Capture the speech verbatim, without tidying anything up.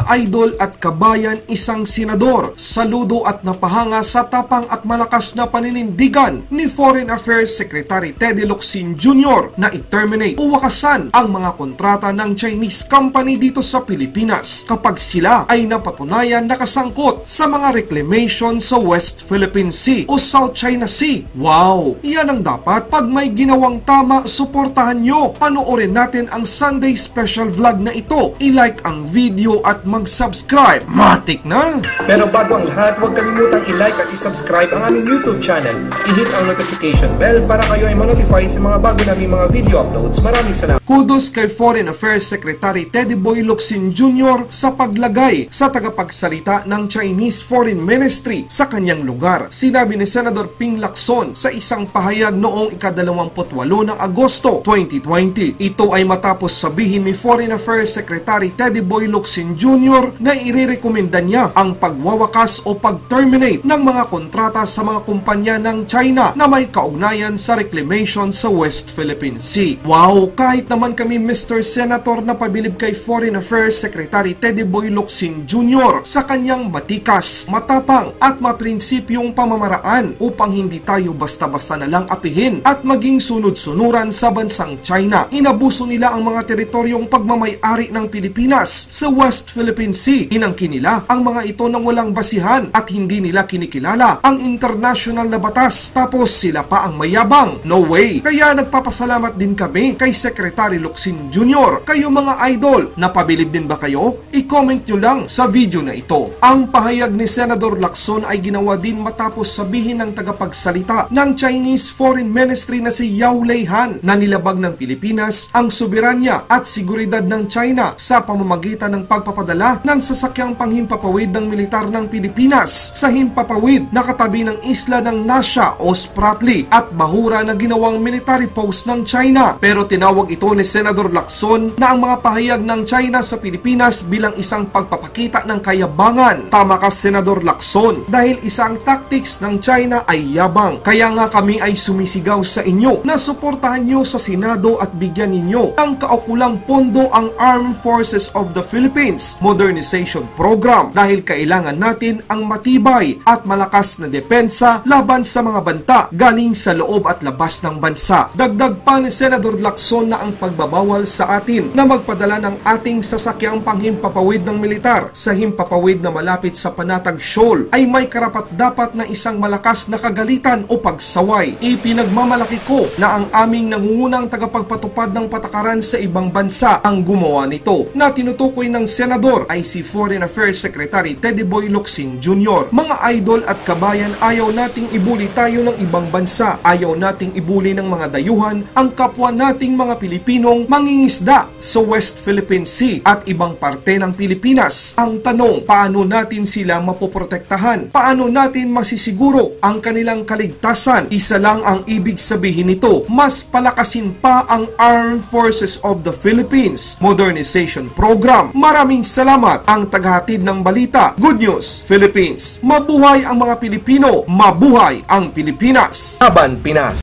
Mga idol at kabayan, isang senador, saludo at napahanga sa tapang at malakas na paninindigan ni Foreign Affairs Secretary Teddy Locsin Junior na i-terminate o wakasan ang mga kontrata ng Chinese company dito sa Pilipinas kapag sila ay napatunayan nakasangkot sa mga reclamation sa West Philippine Sea o South China Sea. Wow! Yan ang dapat. Pag may ginawang tama, suportahan nyo. Panoorin natin ang Sunday special vlog na ito. I-like ang video at mag-subscribe. Matik na! Pero bago ang lahat, huwag kalimutang i-like at i-subscribe ang aming YouTube channel. I-hit ang notification bell para kayo ay ma-notify sa mga bago naming mga video uploads. Maraming salamat. Kudos kay Foreign Affairs Secretary Teddy Boy Locsin Junior sa paglagay sa tagapagsalita ng Chinese Foreign Ministry sa kanyang lugar. Sinabi ni Senador Ping Lacson sa isang pahayag noong ikadalawamputwalo ng Agosto twenty twenty. Ito ay matapos sabihin ni Foreign Affairs Secretary Teddy Boy Locsin Junior na irerekomenda niya ang pagwawakas o pag-terminate ng mga kontrata sa mga kumpanya ng China na may kaugnayan sa reclamation sa West Philippine Sea. Wow! Kahit naman kami Mister Senator na pabilib kay Foreign Affairs Secretary Teddy Boy Locsin Junior sa kanyang matikas, matapang at maprinsipyong pamamaraan upang hindi tayo basta-basta na lang apihin at maging sunod-sunuran sa bansang China. Inabuso nila ang mga teritoryong pagmamay-ari ng Pilipinas sa West Philippine Sea. Inangkin nila ang mga ito ng walang basihan at hindi nila kinikilala ang international na batas, tapos sila pa ang mayabang. No way! Kaya nagpapasalamat din kami kay Secretary Locsin Junior Kayo mga idol, napabilib din ba kayo? I-comment nyo lang sa video na ito. Ang pahayag ni Senador Lacson ay ginawa din matapos sabihin ng tagapagsalita ng Chinese Foreign Ministry na si Yao Leihan na nilabag ng Pilipinas ang soberanya at seguridad ng China sa pamamagitan ng pagpapadala ng sasakyang panghimpapawid ng militar ng Pilipinas sa himpapawid na katabi ng isla ng Nasha o Spratly at bahura na ginawang military post ng China. Pero tinawag ito ni Senador Lacson na ang mga pahayag ng China sa Pilipinas bilang isang pagpapakita ng kayabangan. Tama ka Senador Lacson, dahil isang tactics ng China ay yabang. Kaya nga kami ay sumisigaw sa inyo na suportahan nyo sa Senado at bigyan ninyo ng kaukulang pondo ang Armed Forces of the Philippines Modernization Program dahil kailangan natin ang matibay at malakas na depensa laban sa mga banta galing sa loob at labas ng bansa. Dagdag pa ni Senador Lacson na ang pagbabawal sa atin na magpadala ng ating sasakyang panghimpapawid ng militar sa himpapawid na malapit sa Panatag Shoal ay may karapat-dapat na isang malakas na kagalitan o pagsaway. Ipinagmamalaki ko na ang aming nangungunang tagapagpatupad ng patakaran sa ibang bansa ang gumawa nito. Na tinutukoy ng Senador ay si Foreign Affairs Secretary Teddy Boy Locsin Junior Mga idol at kabayan, ayaw nating ibuli tayo ng ibang bansa. Ayaw nating ibuli ng mga dayuhan ang kapwa nating mga Pilipinong mangingisda sa West Philippine Sea at ibang parte ng Pilipinas. Ang tanong, paano natin sila mapoprotektahan? Paano natin masisiguro ang kanilang kaligtasan? Isa lang ang ibig sabihin nito, mas palakasin pa ang Armed Forces of the Philippines Modernization Program. Maraming salamat ang tagahatid ng balita. Good News Philippines. Mabuhay ang mga Pilipino, mabuhay ang Pilipinas. Laban Pinas!